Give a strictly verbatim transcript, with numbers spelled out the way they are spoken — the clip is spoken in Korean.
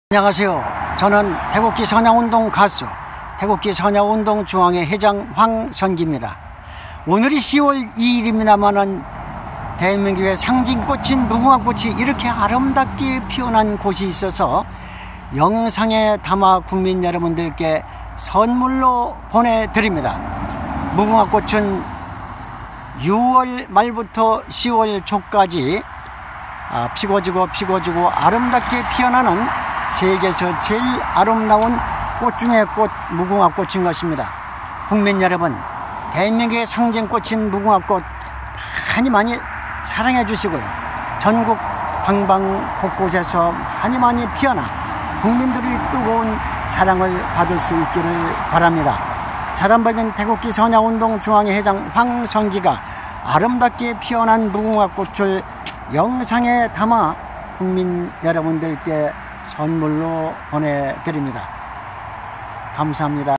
안녕하세요. 저는 태국기 선야운동 가수, 태국기 선야운동 중앙회 회장 황선기입니다. 오늘이 시월 이일입니다만은 대한민국의 상징꽃인 무궁화꽃이 이렇게 아름답게 피어난 곳이 있어서 영상에 담아 국민 여러분들께 선물로 보내드립니다. 무궁화꽃은 유월 말부터 시월 초까지 피고지고 피고지고 아름답게 피어나는 세계에서 제일 아름다운 꽃 중의 꽃, 무궁화꽃인 것입니다. 국민 여러분, 대한민국의 상징꽃인 무궁화꽃 많이 많이 사랑해 주시고요. 전국 방방 곳곳에서 많이 많이 피어나 국민들의 뜨거운 사랑을 받을 수 있기를 바랍니다. 사단법인 태국기 선야운동 중앙회 회장 황선기가 아름답게 피어난 무궁화꽃을 영상에 담아 국민 여러분들께 선물로 보내드립니다. 감사합니다.